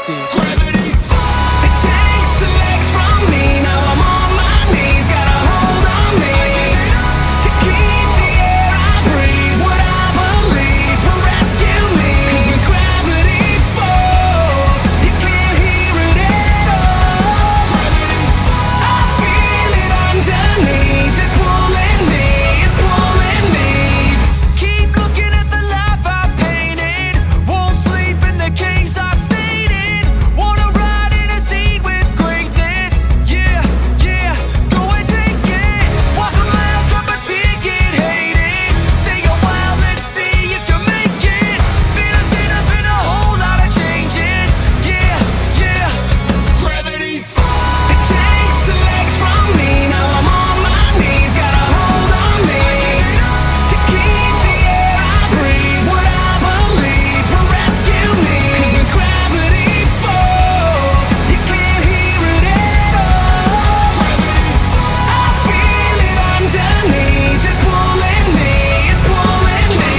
Manafest is. Gravity falls. It takes the legs from me. Now I'm on my knees, got a hold on me. To keep the air I breathe, what I believe will rescue me. 'Cause when gravity falls, you can't hear it at all. Gravity falls. I feel it underneath, it's pulling me, it's pulling me. Keep looking at the life I painted, won't sleep in the caves I stayed in. Wanna ride in a scene with greatness, yeah, yeah, go and take it. Walk a mile, drop a ticket, hate it. Stay a while, let's see if you make it. Been a sinner, been a whole lot of changes, yeah, yeah. Gravity falls. It takes the legs from me, now I'm on my knees, got a hold on me. To keep the air I breathe, what I believe will rescue me. 'Cause when gravity falls, you can't hear it at all. Gravity falls. I feel it underneath, it's pulling me, it's pulling me.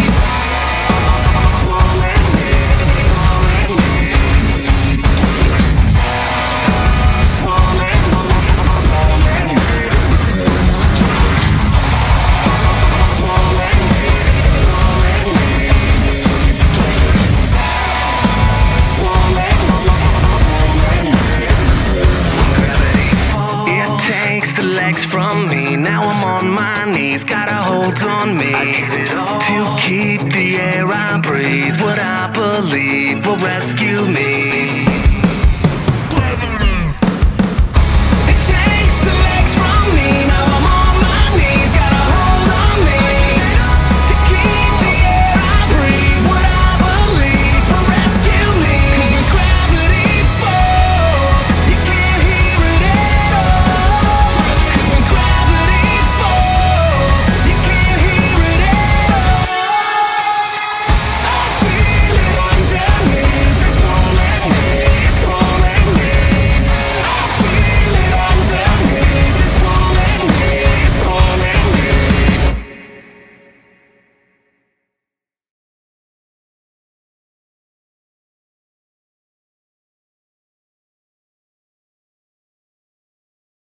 Pulling me, pulling me. It takes the legs from me, now I'm on my knees, got a hold on me. To keep the air I breathe, what I believe will rescue me.